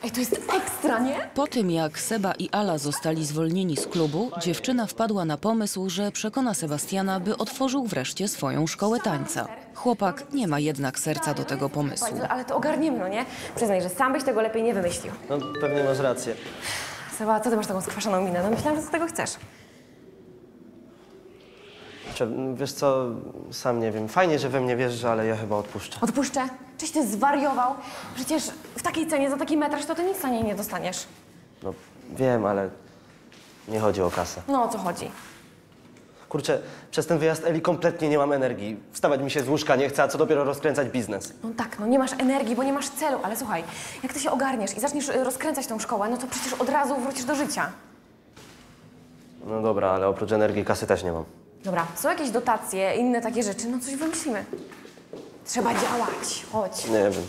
Ej, to jest ekstra, nie? Po tym, jak Seba i Ala zostali zwolnieni z klubu, dziewczyna wpadła na pomysł, że przekona Sebastiana, by otworzył wreszcie swoją szkołę tańca. Chłopak nie ma jednak serca do tego pomysłu. Ale to ogarniemy, no nie? Przyznaj, że sam byś tego lepiej nie wymyślił. No pewnie masz rację. Seba, co ty masz taką skwaszoną minę? No myślałam, że ty tego chcesz. Wiesz co, sam nie wiem. Fajnie, że we mnie wierzysz, ale ja chyba odpuszczę. Odpuszczę? Czyś ty zwariował? Przecież w takiej cenie za taki metraż to ty nic na niej nie dostaniesz. No wiem, ale nie chodzi o kasę. No o co chodzi? Kurczę, przez ten wyjazd Eli kompletnie nie mam energii. Wstawać mi się z łóżka nie chce, a co dopiero rozkręcać biznes. No tak, no nie masz energii, bo nie masz celu, ale słuchaj, jak ty się ogarniesz i zaczniesz rozkręcać tą szkołę, no to przecież od razu wrócisz do życia. No dobra, ale oprócz energii i kasy też nie mam. Dobra, są jakieś dotacje, inne takie rzeczy, no coś wymyślimy. Trzeba działać, chodź. Nie wiem.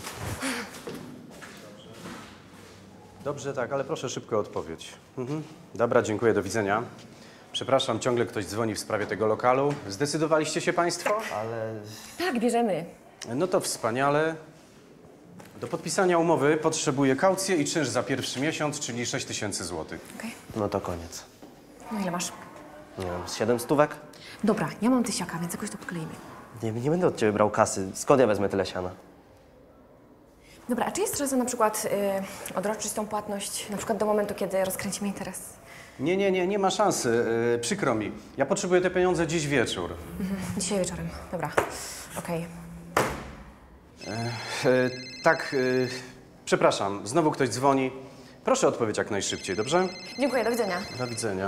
Dobrze, tak, ale proszę szybko odpowiedź. Dobra, dziękuję, do widzenia. Przepraszam, ciągle ktoś dzwoni w sprawie tego lokalu. Zdecydowaliście się państwo? Ale Tak, bierzemy. No to wspaniale. Do podpisania umowy potrzebuję kaucję i czynsz za pierwszy miesiąc, czyli 6 000 złotych. Okej. no to koniec. No ile masz? Nie wiem, z 7 stówek? Dobra, ja mam tysiaka, więc jakoś to podkleimy. Nie będę od ciebie brał kasy. Skąd ja wezmę tyle siana? Dobra, a czy jest szansa na przykład odroczyć tą płatność na przykład do momentu, kiedy rozkręcimy interes? Nie ma szansy. Przykro mi. Ja potrzebuję te pieniądze dziś wieczór. Dzisiaj wieczorem. Dobra, okej. Tak, przepraszam, znowu ktoś dzwoni. Proszę odpowiedź jak najszybciej, dobrze? Dziękuję, do widzenia. Do widzenia.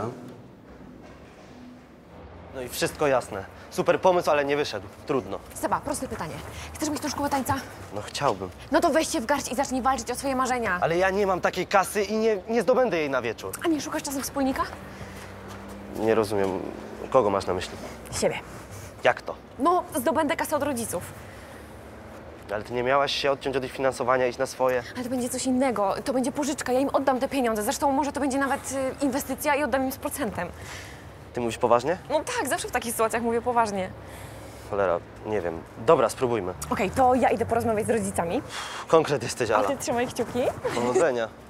No i wszystko jasne. Super pomysł, ale nie wyszedł. Trudno. Seba, proste pytanie. Chcesz mieć tą szkołę tańca? No chciałbym. No to weź się w garść i zacznij walczyć o swoje marzenia. Ale ja nie mam takiej kasy i nie zdobędę jej na wieczór. A nie szukasz czasem wspólnika? Nie rozumiem. Kogo masz na myśli? Siebie. Jak to? No, zdobędę kasę od rodziców. Ale ty nie miałaś się odciąć od ich finansowania, iść na swoje? Ale to będzie coś innego. To będzie pożyczka. Ja im oddam te pieniądze. Zresztą może to będzie nawet inwestycja i oddam im z procentem. Ty mówisz poważnie? No tak, zawsze w takich sytuacjach mówię poważnie. Cholera, nie wiem. Dobra, spróbujmy. Okej, to ja idę porozmawiać z rodzicami. Konkret jesteś, A Ala. ty trzymaj kciuki. Powodzenia.